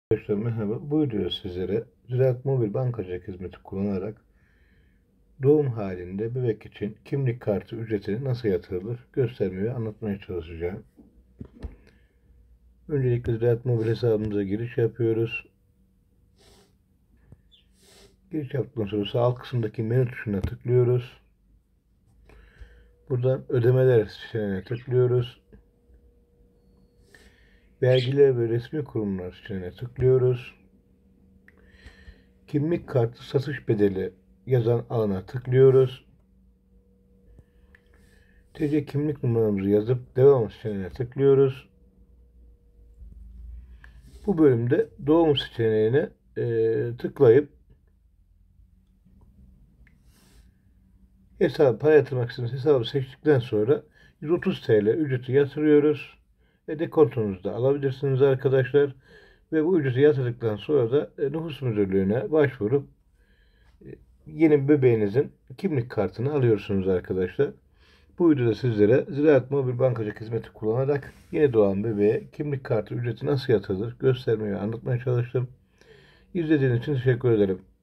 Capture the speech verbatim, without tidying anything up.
Arkadaşlar merhaba. Bu videoda sizlere Ziraat Mobil Bankacılık hizmeti kullanarak doğum halinde bebek için kimlik kartı ücreti nasıl yatırılır göstermeye ve anlatmaya çalışacağım. Öncelikle Ziraat Mobil hesabımıza giriş yapıyoruz. Giriş yaptıktan sonra sağ alt kısımdaki menü tuşuna tıklıyoruz. Buradan ödemeler seçeneğine tıklıyoruz. Vergiler ve resmi kurumlar seçeneğine tıklıyoruz. Kimlik kartı satış bedeli yazan alana tıklıyoruz. T C kimlik numaramızı yazıp devam seçeneğine tıklıyoruz. Bu bölümde doğum seçeneğine e, tıklayıp hesabı para yatırmak istediğiniz hesabı seçtikten sonra yüz otuz TL ücreti yatırıyoruz. Ve dekontonuzu da alabilirsiniz arkadaşlar. Ve bu ücreti yatırdıktan sonra da e, nüfus müdürlüğüne başvurup e, yeni bebeğinizin kimlik kartını alıyorsunuz arkadaşlar. Bu videoda sizlere Ziraat Mobil Bankacılık hizmeti kullanarak yeni doğan bebeğe kimlik kartı ücreti nasıl yatırılır göstermeye ve anlatmaya çalıştım. İzlediğiniz için teşekkür ederim.